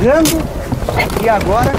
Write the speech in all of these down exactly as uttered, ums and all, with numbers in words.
chegando e agora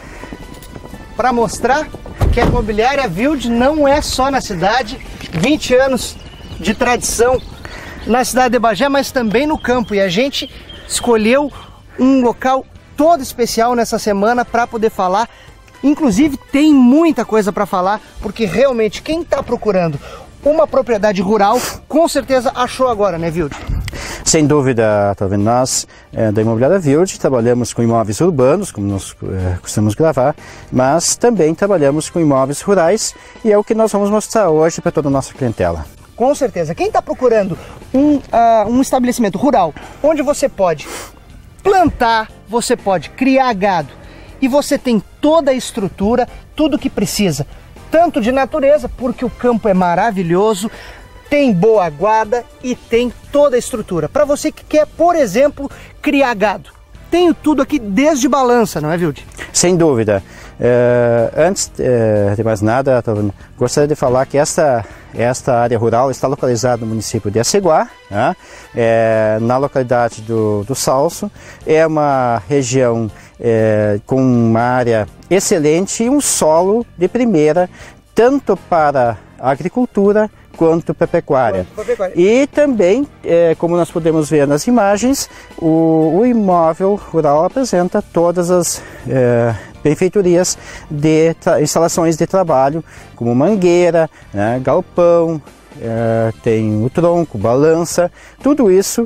para mostrar que a Imobiliária Wild não é só na cidade, vinte anos de tradição na cidade de Bagé, mas também no campo. E a gente escolheu um local todo especial nessa semana para poder falar. Inclusive tem muita coisa para falar, porque realmente quem está procurando uma propriedade rural, com certeza achou agora, né, Wild? Sem dúvida, tá vendo? Nós é, da Imobiliária Wild trabalhamos com imóveis urbanos, como nós é, costumamos gravar, mas também trabalhamos com imóveis rurais e é o que nós vamos mostrar hoje para toda a nossa clientela. Com certeza. Quem está procurando um, uh, um estabelecimento rural, onde você pode plantar, você pode criar gado e você tem toda a estrutura, tudo que precisa, tanto de natureza, porque o campo é maravilhoso, tem boa guarda e tem toda a estrutura. Para você que quer, por exemplo, criar gado, tenho tudo aqui desde balança, não é, Wild? Sem dúvida. É, antes é, de mais nada, gostaria de falar que esta, esta área rural está localizada no município de Aceguá, né? É, na localidade do, do Salso. É uma região é, com uma área excelente e um solo de primeira, tanto para a agricultura quanto para a pecuária. E também, é, como nós podemos ver nas imagens, o, o imóvel rural apresenta todas as é, benfeitorias de instalações de trabalho, como mangueira, né, galpão, é, tem o tronco, balança, tudo isso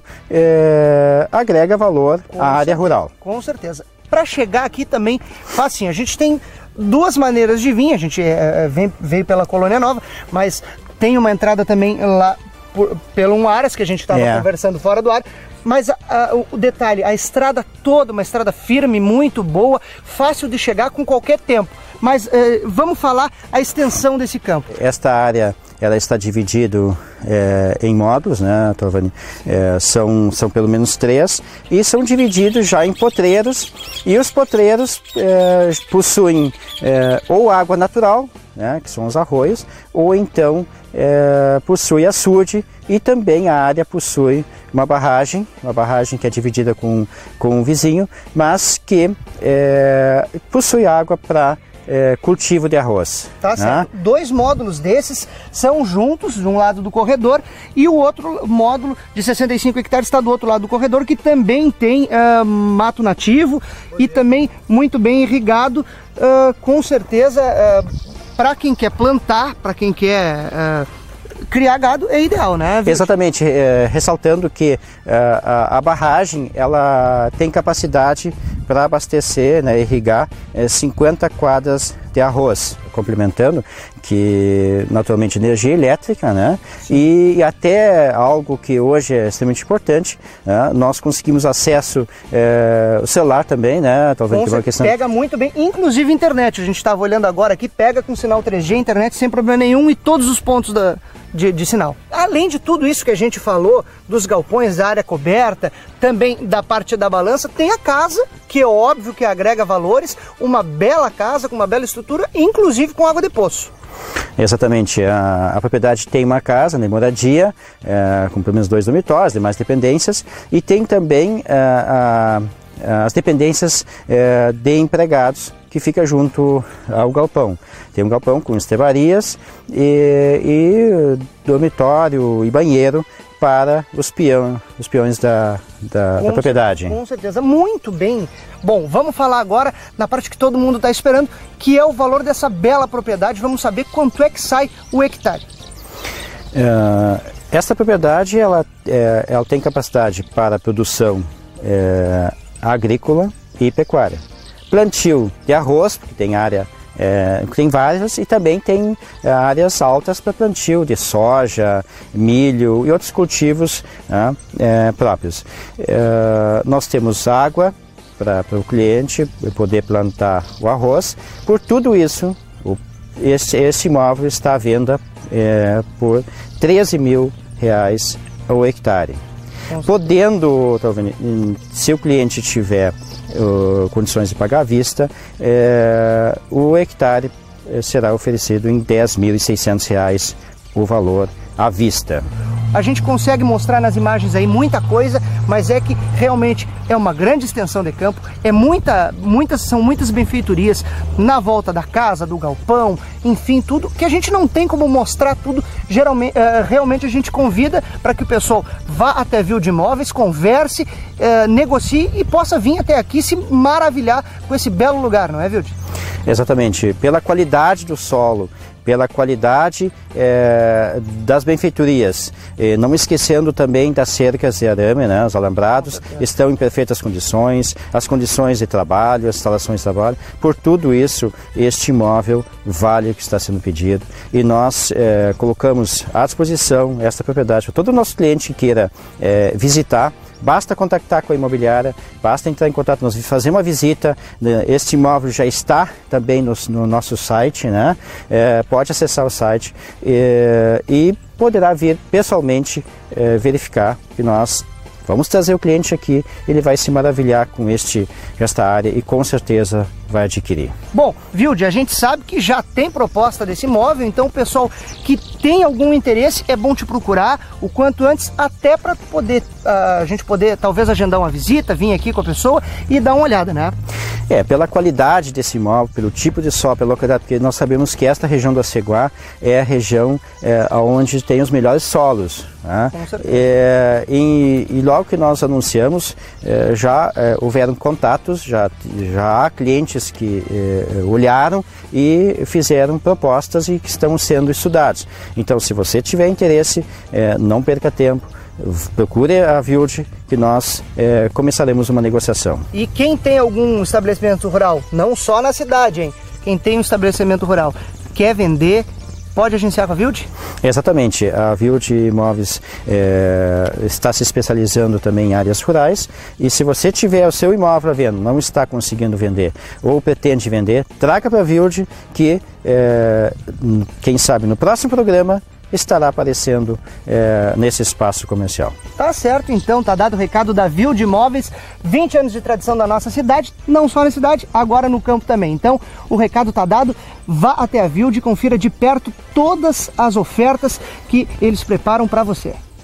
é, agrega valor com à área certeza, rural. Com certeza. Para chegar aqui também, assim, a gente tem duas maneiras de vir, a gente é, vem, veio pela Colônia Nova, mas tem uma entrada também lá por, pelo um Aras, que a gente estava yeah. conversando fora do ar. Mas a, a, o detalhe, a estrada toda, uma estrada firme, muito boa, fácil de chegar com qualquer tempo. Mas eh, vamos falar a extensão desse campo. Esta área ela está dividida é, em módulos, né, Tovani? É, são, são pelo menos três, e são divididos já em potreiros, e os potreiros é, possuem é, ou água natural, né, que são os arroios, ou então é, possui açude, e também a área possui uma barragem, uma barragem que é dividida com, com um vizinho, mas que é, possui água para É, cultivo de arroz. Tá né? certo. Dois módulos desses são juntos, de um lado do corredor, e o outro módulo de sessenta e cinco hectares está do outro lado do corredor, que também tem uh, mato nativo e também muito bem irrigado, uh, com certeza, uh, para quem quer plantar, para quem quer uh, criar gado, é ideal, né? Exatamente, é, ressaltando que é, a, a barragem ela tem capacidade para abastecer, né, irrigar é, cinquenta quadras de arroz, complementando que naturalmente energia elétrica, né, e, e até algo que hoje é extremamente importante, né, nós conseguimos acesso é, o celular também, né, talvez que uma questão... pega muito bem, inclusive internet, a gente estava olhando agora aqui, pega com sinal três G, internet sem problema nenhum e todos os pontos da De, de sinal. Além de tudo isso que a gente falou, dos galpões, da área coberta, também da parte da balança, tem a casa, que é óbvio que agrega valores, uma bela casa com uma bela estrutura, inclusive com água de poço. Exatamente, a, a propriedade tem uma casa, né, moradia, é, com pelo menos dois dormitórios, demais dependências, e tem também é, a, as dependências é, de empregados, que fica junto ao galpão. Tem um galpão com estevarias e, e dormitório e banheiro para os, peão, os peões da, da, da propriedade. Com certeza, muito bem. Bom, vamos falar agora na parte que todo mundo está esperando, que é o valor dessa bela propriedade. Vamos saber quanto é que sai o hectare. Uh, essa propriedade ela, é, ela tem capacidade para produção é, agrícola e pecuária. Plantio de arroz, porque tem área, é, tem várias, e também tem é, áreas altas para plantio de soja, milho e outros cultivos, né, é, próprios. É, nós temos água para o cliente poder plantar o arroz. Por tudo isso, o, esse, esse imóvel está à venda é, por treze mil reais ao hectare. Podendo, se o cliente tiver uh, condições de pagar à vista, é, o hectare será oferecido em dez mil e seiscentos reais o valor à vista. a gente consegue mostrar nas imagens aí muita coisa, mas é que realmente é uma grande extensão de campo, é muita, muitas, são muitas benfeitorias na volta da casa, do galpão, enfim, tudo que a gente não tem como mostrar tudo. Geralmente, uh, realmente a gente convida para que o pessoal vá até Wilde Imóveis, converse, uh, negocie e possa vir até aqui se maravilhar com esse belo lugar, não é, Wilde? Exatamente, pela qualidade do solo, pela qualidade é, das benfeitorias, e não esquecendo também das cercas de arame, né, os alambrados estão em perfeitas condições, as condições de trabalho, as instalações de trabalho, por tudo isso este imóvel vale o que está sendo pedido e nós é, colocamos à disposição esta propriedade para todo o nosso cliente que queira é, visitar. Basta contactar com a imobiliária, basta entrar em contato, nós fazer uma visita. Este imóvel já está também no, no nosso site, né? É, pode acessar o site é, e poderá vir pessoalmente é, verificar que nós vamos trazer o cliente aqui, ele vai se maravilhar com este, esta área e com certeza vai adquirir. Bom, Wilde, a gente sabe que já tem proposta desse imóvel, então o pessoal que tem algum interesse é bom te procurar o quanto antes, até para poder uh, a gente poder talvez agendar uma visita, vir aqui com a pessoa e dar uma olhada, né? É, pela qualidade desse imóvel, pelo tipo de solo, pela localidade, porque nós sabemos que esta região do Aceguá é a região é, onde tem os melhores solos. Né? Com certeza. É, e, e logo que nós anunciamos, é, já é, houveram contatos, já, já há clientes que é, olharam e fizeram propostas e que estão sendo estudados. Então, se você tiver interesse, é, não perca tempo. Procure a Wilde que nós é, começaremos uma negociação. E quem tem algum estabelecimento rural, não só na cidade, hein? Quem tem um estabelecimento rural, quer vender, pode agenciar com a Wilde? Exatamente, a Wilde Imóveis é, está se especializando também em áreas rurais e se você tiver o seu imóvel à venda, não está conseguindo vender ou pretende vender, traga para a Wilde que, é, quem sabe, no próximo programa estará aparecendo é, nesse espaço comercial. Tá certo, então, tá dado o recado da Wilde Imóveis, vinte anos de tradição da nossa cidade, não só na cidade, agora no campo também. Então, o recado tá dado, vá até a Wilde e confira de perto todas as ofertas que eles preparam para você.